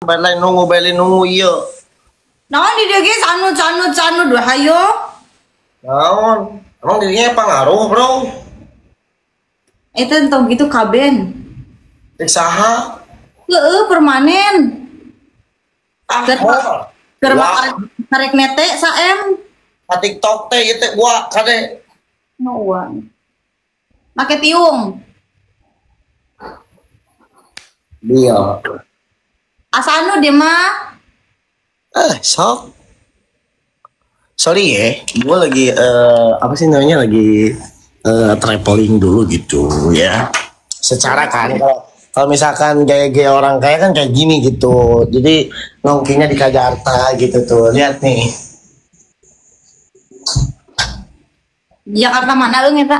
Balik nunggu iya. Naon di dia ge sanud dua hayo. Naon? Emang dirinya pengaruh, Bro? Eta entong gitu kaben. Cek saha? Permanen. Keur Wah. karek nete saem. Ka TikTok teh ieu teh gua kade. Nauan. Make tiung. Dia. Asanu dia mah. Sok. Sorry ya, gue lagi apa sih namanya lagi traveling dulu gitu ya. Secara kan kalau misalkan gaya-gaya orang kaya kan kayak gini gitu. Jadi nongkinya di Jakarta gitu tuh. Lihat nih. Jakarta mana lu ngeta?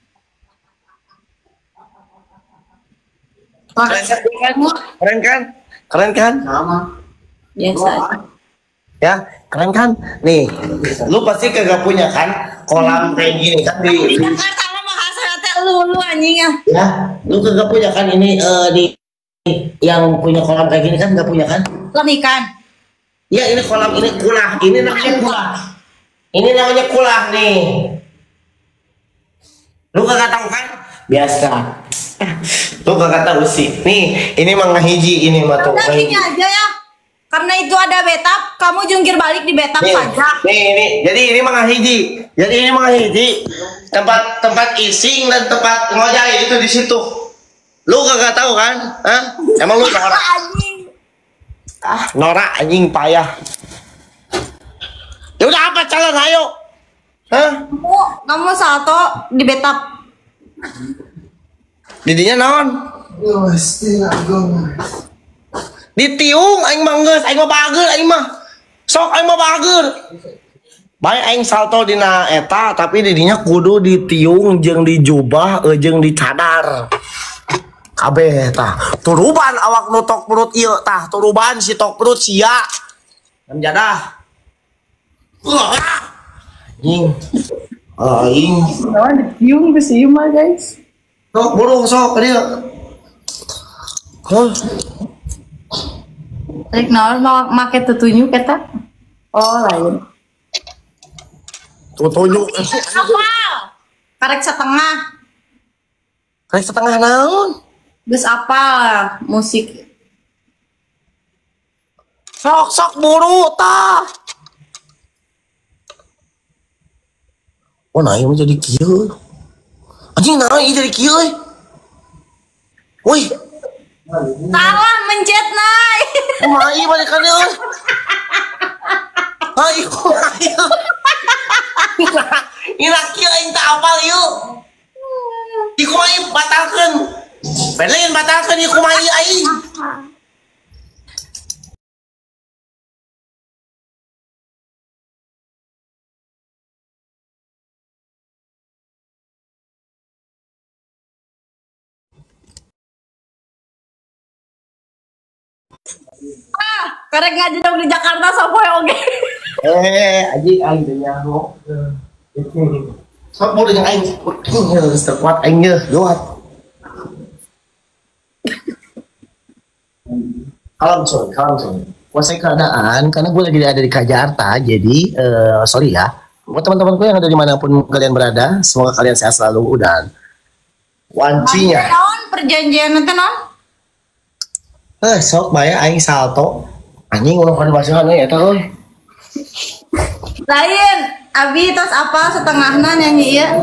Keren kan? Keren kan? Sama. Biasa. Ya, keren kan? Nih, lu pasti kagak punya kan kolam kayak gini kan Di Jakarta mah bahasa teh lu anjing ya. Ya, lu kagak punya kan ini di yang punya kolam kayak gini kan nggak punya kan? Kolam ikan. Ya ini kolam ini kulah, ini namanya kulah. Ini namanya kulah nih. Lu kagak tahu kan? Biasa. Lu kagak tahu sih. Nih, ini mah ngahiji ini mah tuh. Udah gini aja ya. Karena itu ada betap, kamu jungkir balik di betap saja. Nih, jadi ini mah ngahiji. Jadi ini mah ngahiji. Tempat ising dan tempat ngojai itu di situ. Lu kagak tahu kan? Hah? Emang lu norak? Anjing. Norak anjing payah. Ya udah apa calon ayo? Hah? Kamu salto di betap. Didinya naon? Ditiung aing mah geus, aing mah bager aing mah. Sok aing mah bager. Bae aing salto dina eta tapi didinya kudu ditiung jeung dijubah jeung dicadar. Kabeh tah. Turuban awak nu tok perut ieu tah, turuban si tok perut sia. Menjadah. Anjing. Aing. Naon ditiung geus ieu mah, guys. Sok burung sok dia. Hah? Rek naon make tutunyuk eta? Oh, lain. Tutunyuk. Apa? Karek setengah. Karek setengah naon? Geus apa musik? Sok buru tah. Oh, nah ieu jadi kieu. Anjing nah ieu jadi kieu euy. Woi. Salah mencet nai. Kumaha ieu balik ka deui. Ayo. Ina kieu aing teh apal ieu. Di kumaha ieu batalkeun. Pelin batalkeun ieu kumaha ieu aing. Karek ngajak di Jakarta sapoe oge. Anjing aing teh nyaho. Sok buru jeung aing. Geus kuat aing geus kuat. Kalem coy. Kuasai keadaan karena gue lagi ada di Jakarta, jadi sorry ya. Buat teman-temanku yang ada dimanapun kalian berada, semoga kalian sehat selalu dan wancinya. Naon perjanjian teh naon? Sok bae aing salto. Anjing ulah kada basihan we eta euy. Lain, abi tos apa setengahna nyanyi ieu.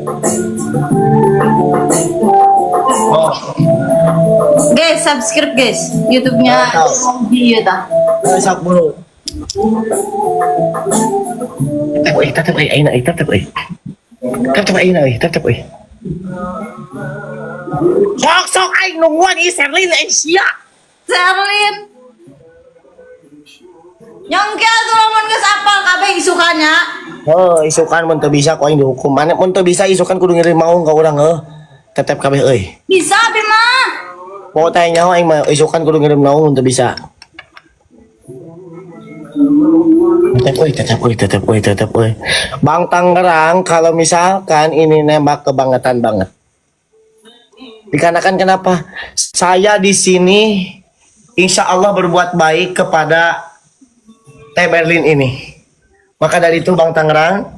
Oh, Guys, subscribe guys YouTube-nya di tah. sok buru. Tetep aing tetep euy. Sok aing nungguan ieu Sherlyn aing sia. Sherlyn. Nyongkel tuh lamun geus apal kabeh isukannya. Isukan mun teu bisa ku aing dihukum. Mane mun teu bisa isukan kudu ngirim maung ka urang tetep kabeh euy. Bisa abi mah. Mau tanya nyawa aing mah isukan kudu ngirim maung mun teu bisa. Tetep euy. Bang Tangerang kalau misalkan ini nembak kebangetan banget. Dikarenakan kenapa? Saya di sini insya Allah berbuat baik kepada Teh Berlin ini. Maka dari itu Bang Tangerang,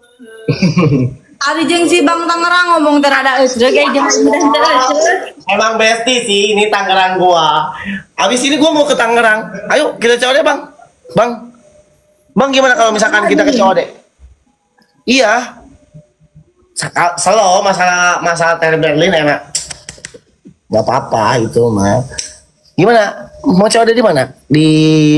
Ari jeung si Bang Tangerang ngomong terada eusreuk kayak jangan emang besti sih ini Tangerang gua. Abis ini gua mau ke Tangerang. Ayo kita COD Bang. Bang gimana kalau misalkan kita ke COD? Iya. Selalu masalah Teh Berlin enak. Gak apa-apa itu mah. Gimana? Mau COD di mana? Di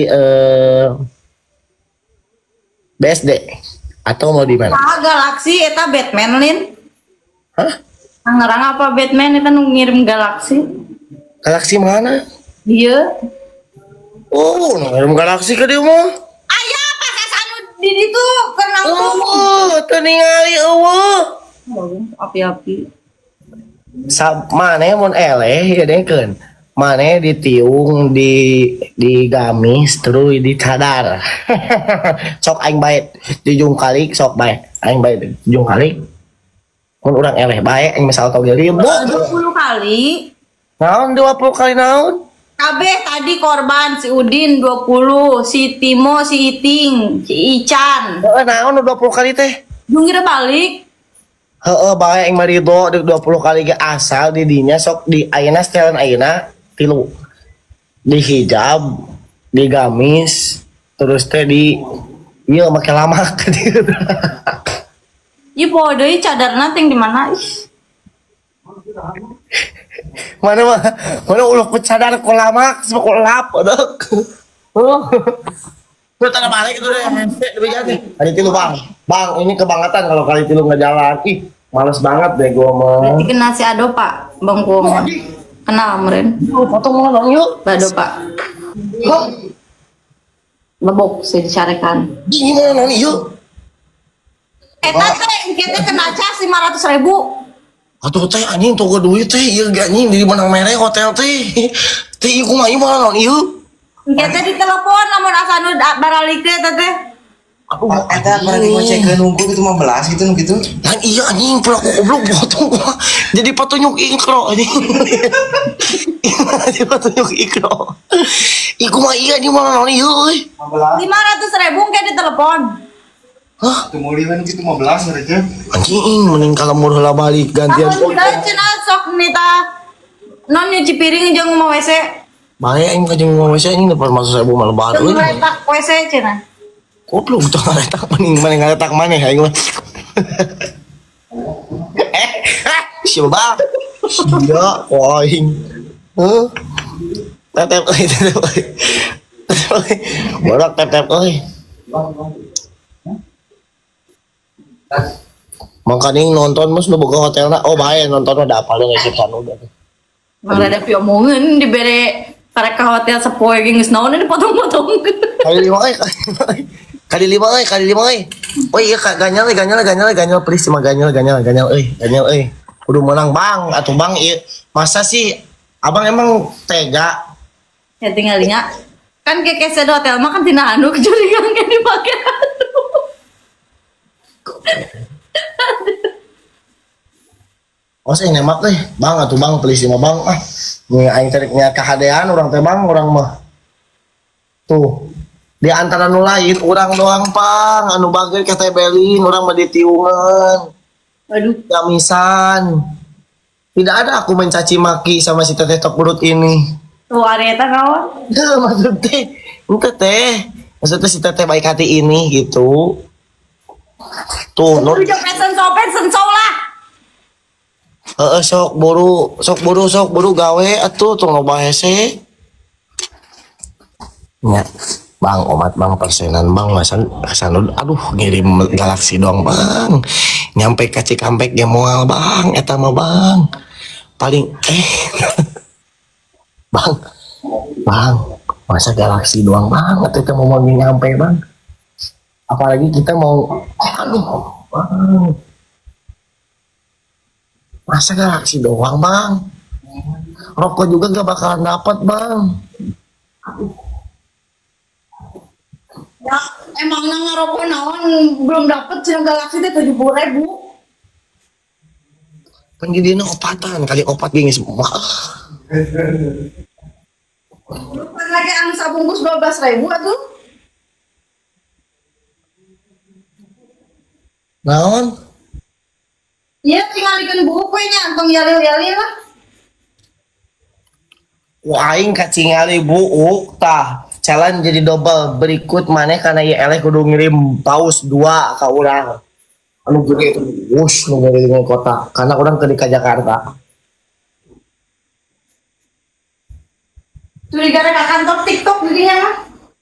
BSD atau mau di mana? Galaxy eta Batman Lin. Hah? Tangerang apa Batman eta nu ngirim Galaxy? Galaxy mana? Iya. Oh, ngirim Galaxy ke dia mah. Aya pas anu di ditu kenang Oh, teu ningali eueuh. api-api. Mane mun eleh ya dengkeun. Mane ditiung di gamis terus dicadar. Sok aing bae dijung kali sok bae. Aing bae dijung kali. Mun urang eleh bae aing misal tau geulieu. 20 kali. Naon 20 kali naon? Kabeh tadi korban si Udin 20, si Timo, si Iting, si Ican. Heeh naon 20 kali teh? Jungkir balik. Heeh bae aing mah ridho 20 kali ge asal di dinya sok di ayeuna setelan ayeuna 3. Di hijab, di gamis, terus teh di ieu make lamak gitu. Ieu poe deui cadarna teh di mana ih. Mana ulah pecadar ko lamak sama ko lap dok. Oh. Terus tanda balik itu deh. Lebih jadi. Kali tilu bang ini kebangetan kalau kali tilu nggak jalan. Ih males banget deh gua mau. Berarti kena si Ado Pak, Bang Kuong. Kenal meren. Potong mau dong yuk. Ado Pak. Lebok sih dicarekan. Gimana nih yuk? Eta teh kita kena cas 500.000. Atuh teh anjing tuh duit teh ieu anjing di Benang Merah hotel teh. Teh ieu kumaha ieu mah ieu. Kita ditelepon lamun asa nu baralik teh teh. Aduh Eta pernah dikocekeun nunggu gitu 15 gitu gitu. dan iya anjing pelaku goblok potong gua. Jadi petunjuk ikro anjing. Jadi petunjuk ikro. Iku mah iya di mana ieu euy. 15. 500.000 kayak ditelepon. Hah? Teu meuli we gitu 15 mereka. Anjing mending kalau mau heula balik gantian. Lamun kita cenah sok nita non nyuci piring jeung mau WC. Bae aing ka jeung mau WC anjing dapat masuk 1000 mah lebar Jeung euy. letak WC cenah. Goblok tuh ngaletak mending ngaletak maneh aing mah. Siapa? Iya, aing. Heh. Tetep euy, tetep euy. Borak tetep euy. Makanya nonton mus nu boga hotelna. Oh bae nonton udah apa lu ngasih panu udah. Mang ada piomongin dibere karek ka hotel sepoe ge geus naon dipotong-potong. Kali 5 euy. Kali 5 euy. Oh iya ganyal please cuma ganyal euy. Kudu menang Bang, atuh Bang ieu. Masa sih Abang emang tega? Ya tinggalnya kan kekese di hotel mah kan tina anu kecurigaan kayak dipake anu. Oh saya nembak deh, Bang atuh Bang please mah Bang ah. Nih aing teriknya kahadean urang teh Bang, urang mah. Tuh. Di antara nu lain urang doang Pang, anu bageun ka Teh Berlin, urang mah ditiungan. Aduh, Gamisan. Tidak ada aku mencaci maki sama si Teteh Tok Perut ini. tuh areta kawan. Ya maksud teh, ente teh. Maksudnya si Teteh baik hati ini gitu. Tuh, Lu jeung pesen sensau lah. sok buru gawe atuh tong loba hese. Nya, Bang omat Bang persenan Bang masan aduh ngirim Galaxy doang Bang. Nyampe ka Cikampek ge moal Bang eta mah Bang. Paling Bang, masa Galaxy doang Bang atuh teh mau nyampe Bang. Apalagi kita mau aduh Bang. Masa Galaxy doang Bang? Rokok juga gak bakalan dapat Bang. Ya, emang ngarokok naon belum dapet cenah Galaxy teh 70.000. Kan jadinya opatan kali opat gini semua. Lagi anu sabungkus 12.000 tuh. Naon? Iya tinggal ikan buku nya, antong yali-yali lah. Wah, aing kacingali buuk tah. Challenge jadi double berikut maneh karena ya eleh kudu ngirim paus 2 ka urang. Anu gede itu, wush nu ngeureungeun kota. Karena urang ke Jakarta. Curiga ka kantor TikTok didinya mah.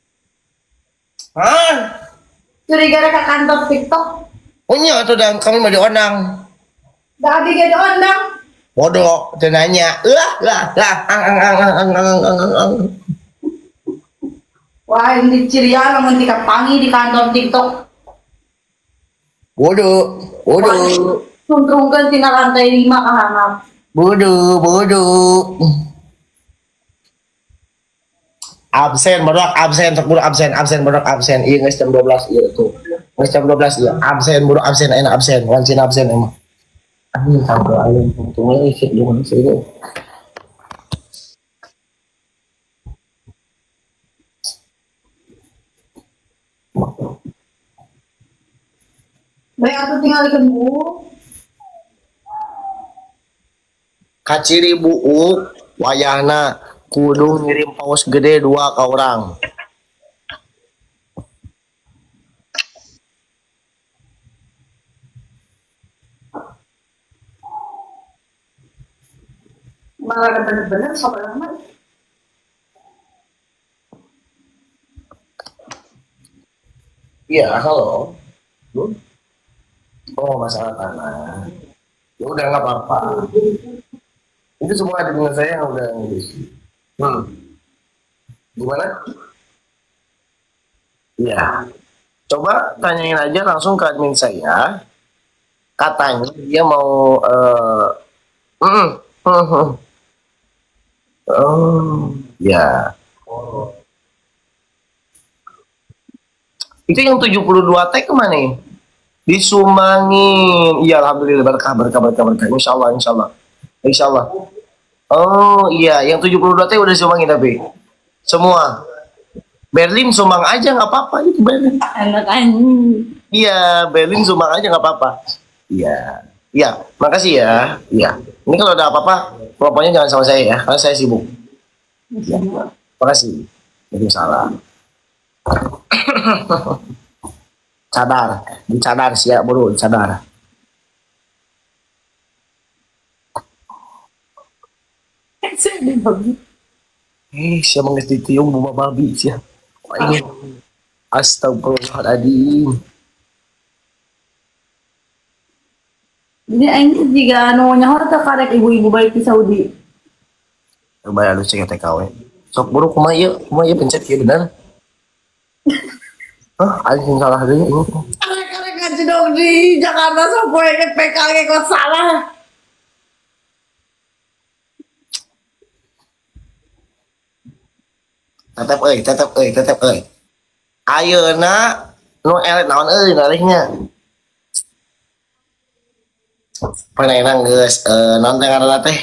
Hah? Curiga ka kantor TikTok. Punya tuh dan kami mau diundang. Da abi ge diundang. Bodoh, teu nanya. Wah, ini cirian lamun dikapangi di kantor TikTok. Bodoh. Tuntrungkeun tina lantai 5 ka handap. Bodoh. Absen, bodoh absen, bodoh absen. Iya geus jam 12 ieu tuh. Geus jam 12 ieu. Absen, bodoh absen, enak absen. Wancin absen emang. Aduh, sampai alim untungnya isi di mana sih itu. Baik atuh tinggal ikan buku. Kaciri buuk wayahna kudu ngirim paus gede 2 ka urang. Malah bener-bener sobat lama. Iya, halo. Oh, masalah tanah. Ya udah nggak apa-apa. Itu semua ada dengan saya yang udah ngisi. Gimana? Iya. Coba tanyain aja langsung ke admin saya. Katanya dia mau oh, ya. Itu yang 72 teh kemana? Disumbangin. Iya, alhamdulillah berkah. Insya Allah. Oh iya, yang 72 teh udah disumbangin tapi semua. Berlin sumbang aja nggak apa-apa itu Berlin. Enak anjing. Iya, Berlin sumbang aja nggak apa-apa. Iya, makasih ya. Iya. Ini kalau ada apa-apa, pokoknya jangan sama saya ya, karena saya sibuk. Ya. Makasih. Waalaikumsalam. Dicadar siap bro, dicadar. Siapa nges ditiung bunga babi siap. Astagfirullahaladzim. Jadi aing juga anu nyaho teh karek ibu-ibu baik di Saudi. Coba lu cek TKW. Sok buru kumaha ieu pencet kieu bener. Anjing salah deui ini. Karek ngajedog di Jakarta sapoe ke PKG kok salah. Tetep euy. Ayeuna nu elet naon euy narihnya. Panenang geus naon teh ngaranna teh?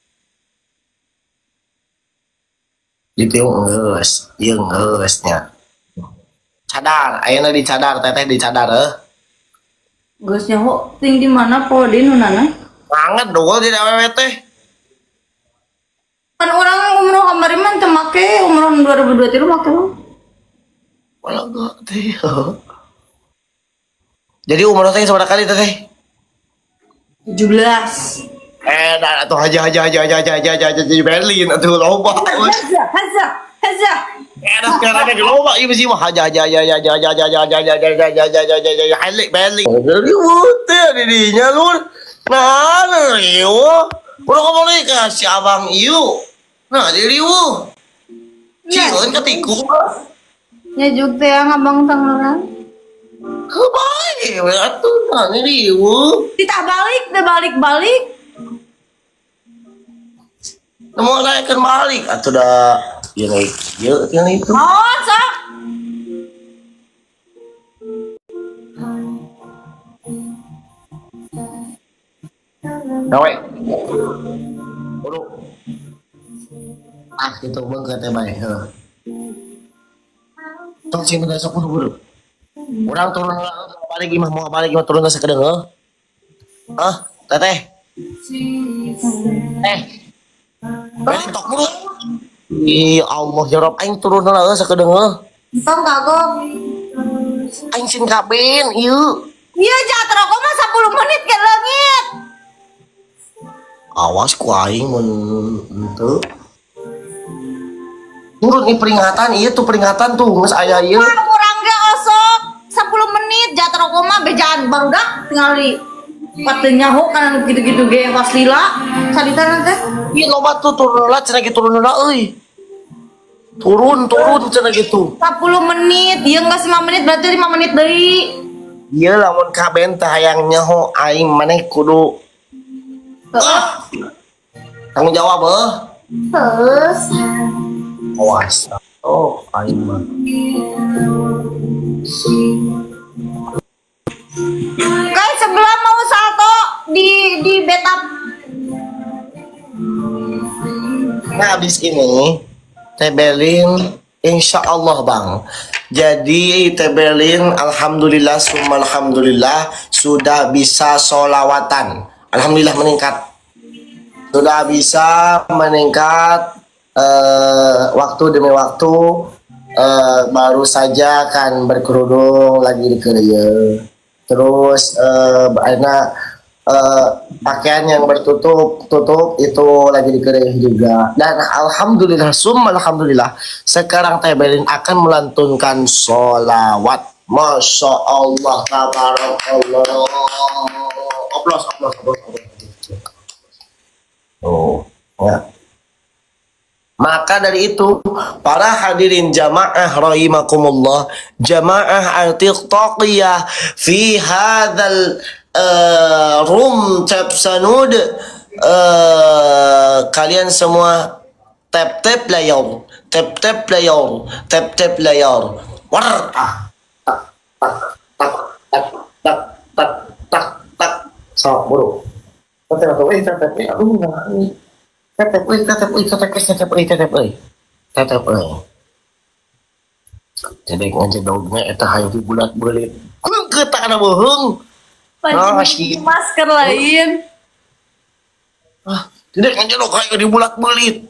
Ditiung geus, ieu geus nya. Cadar, ayeuna dicadar teteh dicadar Geus nyaho ting di mana po di nunana? Banget dong di awewe teh. Kan orang umroh kemarin mah teu make umroh 2023 make lo. Walau gak teh. Jadi umroh teh sabaraha kali teh? 17. Dah atuh haja di Berlin atuh loba. Haza. Dah sekarang ke loba ieu mesti mah haja halik Berlin. Riweuh teh didinya lur. Nah, riweuh. Urang ngomong deui ka si abang ieu. Nah, di riweuh. Cieun katiku. Ya juk teh ngabang tanggalan. Kebaik, atuh nah ini riweuh. Kita balik. Mau naikkan balik atuh dah. Ieu naik ieu itu. Oh, sok. Gawe. Buru. ah gitu beungkeut teh bae heuh. Tong sing bener sok buru-buru. Urang turun mau balik imah turun ka sakedeung heuh. Ah, teteh. Beli tok buru. Iya Allah ya Rob aing turun heula sakedeung heuh. Tong kagok. Aing sin kabin ieu. Iya jatro kok mah 10 menit ke leungit. Awas ku aing mun henteu. Turun nih peringatan ieu tuh peringatan tuh geus aya ieu. Kurang ge osok 10 menit jatro kok mah bejaan barudak tinggal di pateu nyaho kan gitu-gitu ge waslila salita teh. Ieu loba tuh turun heula cenah gitu turun heula euy. Turun cenah gitu. 10 menit, dia enggak 5 menit berarti 5 menit deui. Ieu lamun kaben teh hayang nyaho aing maneh kudu tanggung jawab Terus awas. Oh, aing mah. guys sebelah mau salto di betap. Nah, habis ini Tebelin insya Allah bang. Jadi Tebelin alhamdulillah summa alhamdulillah sudah bisa solawatan. Alhamdulillah meningkat. Sudah bisa meningkat waktu demi waktu. Baru saja kan berkerudung lagi di kerja. Terus pakaian yang tutup itu lagi dikerih juga. Dan alhamdulillah summa alhamdulillah sekarang Tebelin akan melantunkan sholawat. Masya Allah tabarakallah. Oplos. Oh ya. Maka dari itu para hadirin jamaah rahimakumullah, jamaah al-tiqtaqiyah fi hadzal room tap sanud, kalian semua tap layar war tak sok buru jadi ngajak dognya eta hayu di bulat belit keung kana beuheung Masker lain. Tidak ngajak dog hayu di bulat belit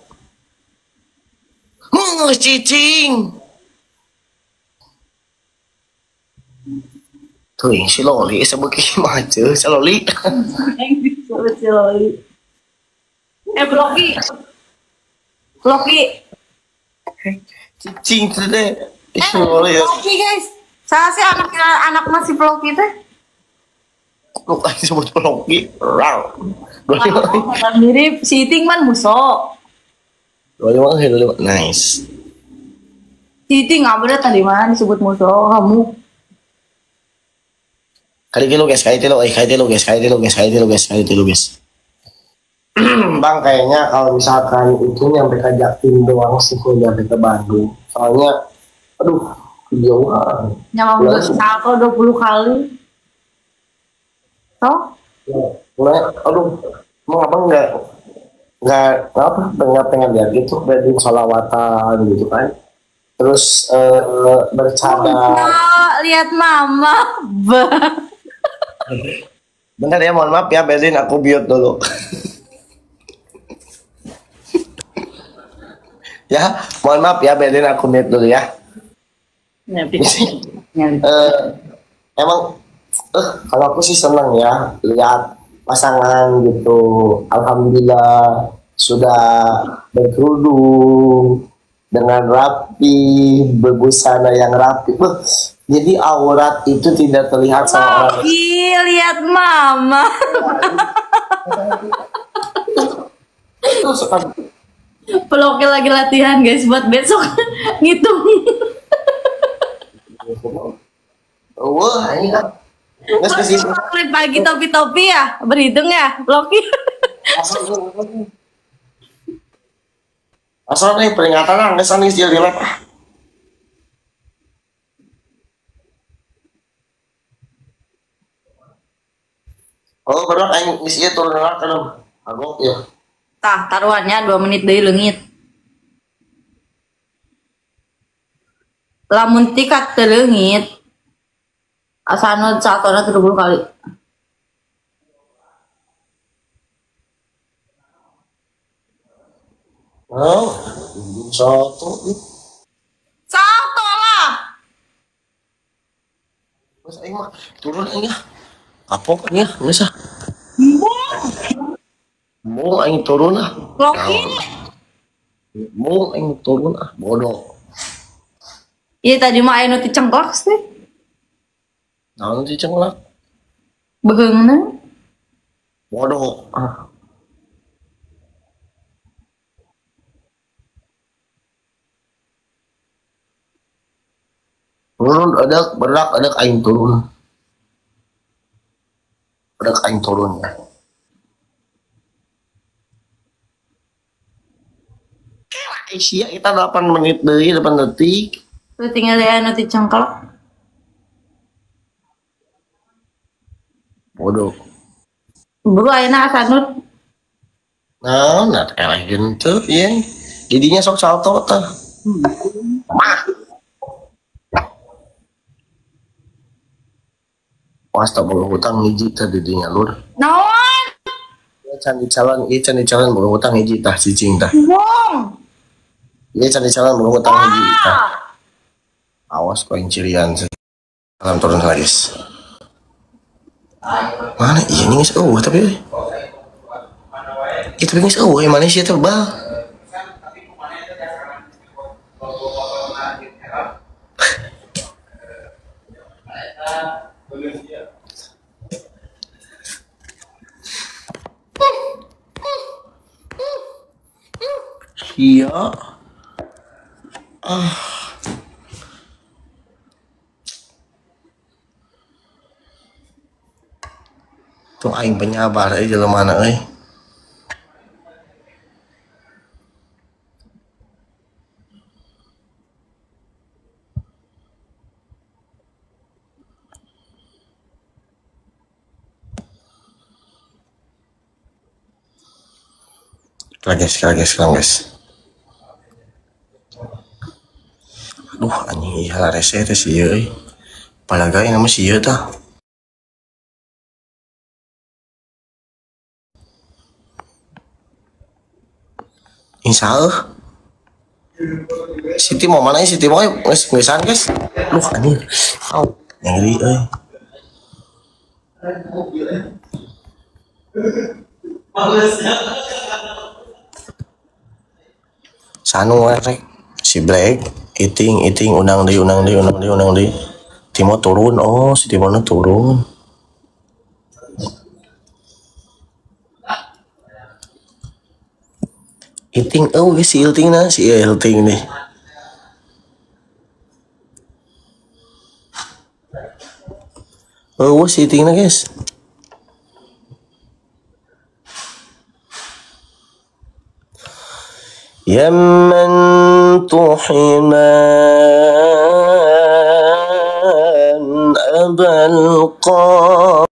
cicing tuh si loli sebeuki mah ceu si loli Loki cicing teh deh si loli ya Loki guys. Saya sih anak masih Loki teh. lu kan disebut Loki rang Mirip si Iting man muso. loli nice Si Iting nggak bener tadi mana disebut muso kamu. kali tilu guys Bang kayaknya kalau misalkan itu nyampe ke Jaktim doang sih nyampe ke Bandung soalnya aduh jauhan Nyamang udah salto 20 kali. Toh? mulai aduh mau apa nggak pengen lihat gitu wedding sholawatan gitu kan terus bercanda Lihat mama. bentar ya mohon maaf ya Berlin aku mute dulu ya mohon maaf ya Berlin aku mute dulu ya emang kalau aku sih seneng ya lihat pasangan gitu alhamdulillah sudah berkerudung dengan rapi berbusana yang rapi jadi aurat itu tidak terlihat sama orang Lihat mama. itu sekali Peloknya lagi latihan guys buat besok ngitung. wah ini kan nggak spesifik Pagi topi ya berhitung ya Loki. asal nih peringatan lah nggak sanis dia lab oh benar aing geus ieu turun heula kana agok ya Tah taruhannya 2 menit deui leungit. lamun tikat teleungit asana satona 30 kali. Oh, satu. Satu lah. Mas aing mah turun aing ya. Kapok aing ya, geus ah. Mau aing turun ah. Loki. Mau aing turun ah, bodoh. Iya tadi mah aya nu ti cengklak teh. Naon sih cenglak? Beheungna. Bodoh. Ah. Turun ada berak ada aing turun. Ada aing turun ya. Sia kita 8 menit deui 8 detik. Terus tinggal aya nu ti cengklak. Bodoh. Buru ayeuna asanut. Nah eleh gitu ya. Jadinya sok salto tah. Mah. Wasta boga hutang hiji tah didinya lur. Naon? Ya candi calon boga hutang hiji tah cicing tah. Bong. Ya candi calon boga hutang hiji tah. Awas kau cirian sih. Salam turun guys. Mana iya nih guys, tapi itu guys, mana sih terbang? Iya. Tuh aing penyabar jelema mana euy. Sekarang guys. Aduh anjing ieu rese teh si ieu euy. Palagay nama si ieu tah. Insya Siti mau mana ya? Siti mau ngesan guys. Duh anjir. Au, ngeri euy. Sanu rek si Black eating unang deui. Timo turun. Oh, si Timo turun. Hilting, si Hilting nah, si Hilting nih. Si Hilting nah guys. Yaman tuhiman abal qam.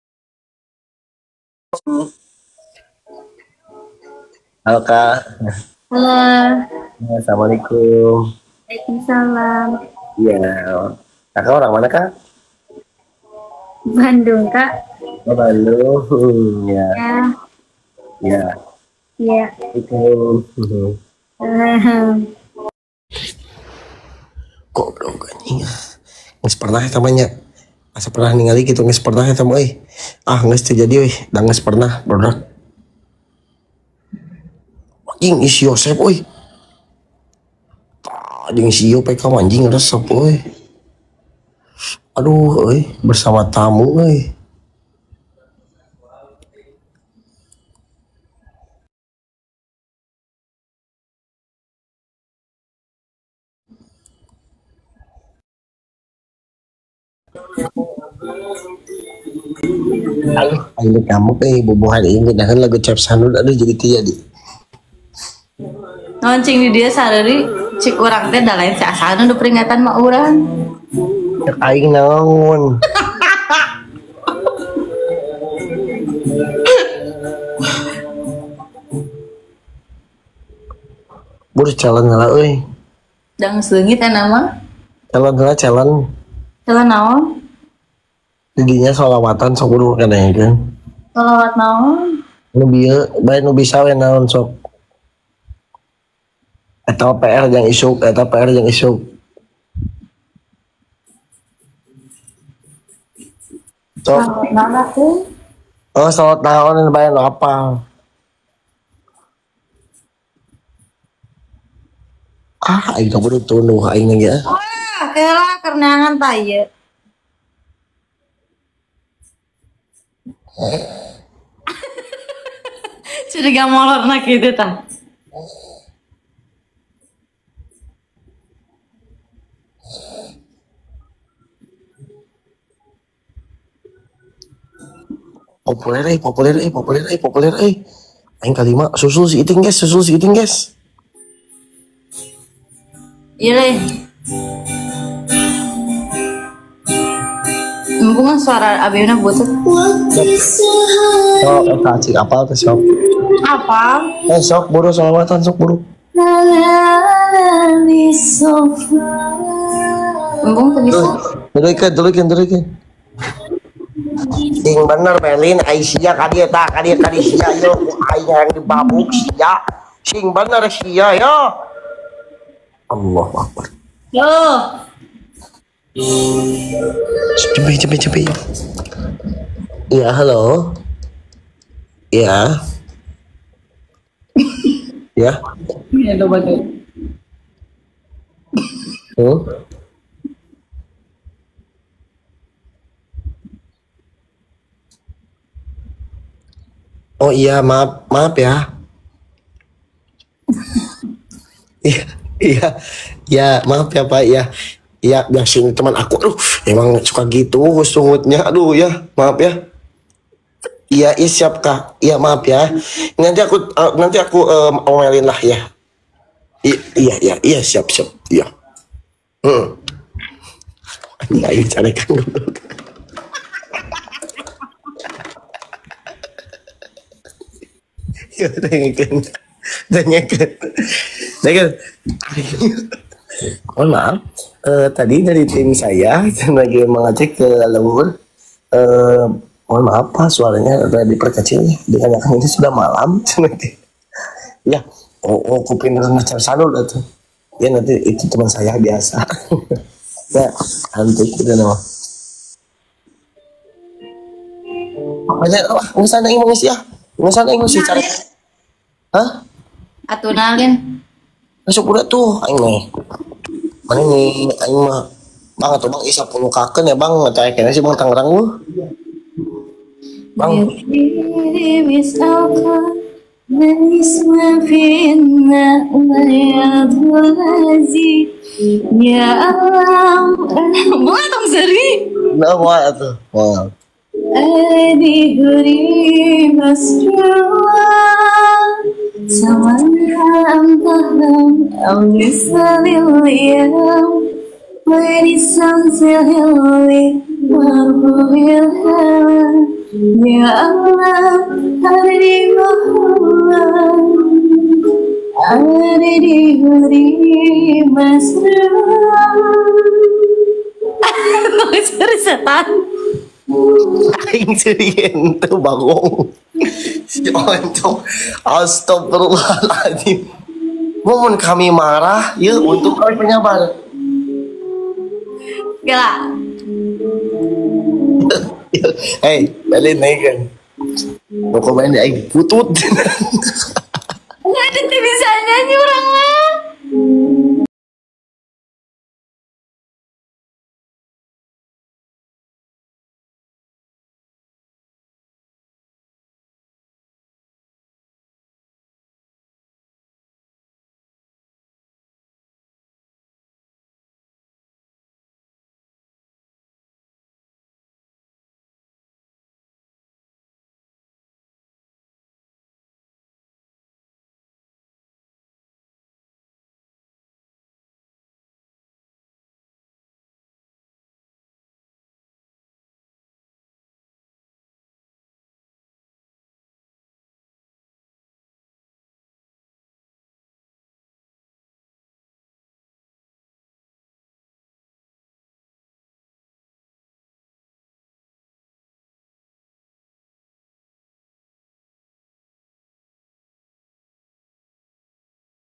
Halo Kak. Halo. Assalamualaikum. Waalaikumsalam. Iya. Kakak orang mana Kak? Bandung Kak. Oh, Bandung. Ya. Ya. Iya. Itu. Kok belum anjing. Nges pernah tamanya. Asa pernah ningali gitu nges pernah sama euy. Nges terjadi euy, da nges pernah, bro. Anjing isi Yosep euy. Anjing si Yo PK anjing resep euy. Aduh euy, bersama tamu euy. Ayo kamu bubuhan ini dah lagu cap sanud aduh jadi jadi. Noncing di dia sareri cik urang teh da lain si asana nu peringatan mah urang. Cek aing naon. Buru calon ngalah euy. Dang seungit eta mah. Calon lah calon. Jalan naon? Didinya solawatan sok kudu kadang-kadang. Salawat naon? Nu bieu bae nu bisa we naon sok. Eta PR yang isuk, eta PR yang isuk. Sok. Salawat naon atuh? Oh, salawat naon bae nu apal. Aing kudu tunuh aing ge. Wah, elah kerneangan tah ieu. Curiga molorna kitu tah. Populer. Aing kalima susul si Iting guys. Iya deh. Mumpung suara abisnya butut. Oh, eta cik apal teh sok. Apa? Sok buru solawatan sok buru. Mumpung tuh bisa. Duluikeun. Sing bener Melin Aisyah kadieu sia yo aing yang dibabuk sia. Sing bener sia yo. Allahu Akbar. Yo. Cepet. Ya, halo. Ya. Ya. Ya do bagai. Oh iya, maaf ya. Iya, maaf ya Pak ya. Iya, biasanya teman aku, aduh, emang suka gitu sungutnya, aduh ya, maaf ya. Iya, siap Kak. Iya, maaf ya. Nanti aku omelin lah ya. Iya, siap. Iya. Ayo carikan dulu. Ya, dengarkan. Mohon maaf, tadi dari tim saya lagi mengecek ke luhur. Mohon maaf Pak, suaranya ada diperkecil dengan yang ini sudah malam. Ya, kuping ngacar salur itu. Ya nanti itu teman saya biasa. Ya, nanti kita nama. Makanya, ngesan aing mengisi ya. Ngesan aing mengisi cari. Hah? Atunalin. Masuk udah tuh aing nih. Mana nih aing mah Bang atau Bang Isa pelukakeun ya Bang, teh kene sih Bang Tangerang lu. Bang. Ya alam. Bukan dong seri. Nah, wah tuh. Wah. أدي غريب أسرار سواء تهرم أو يسال اليوم وين السنسل مرفوع الهوى يا الله أدي محمد أدي غريب أسرار Sorry setan. Aing serian tuh bangong. Si Oncom. Astagfirullahaladzim. Mohon kami marah, ya untuk kami penyabar. Gila. Hei, balik naik kan. Mau komen aing putut. Nggak ada bisa nyanyi orang lah.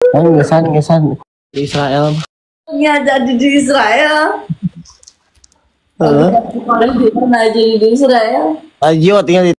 Gesan di Israel. Ya jadi di Israel. Heeh. Kemarin dia pernah jadi di Israel. Ayo tinggal di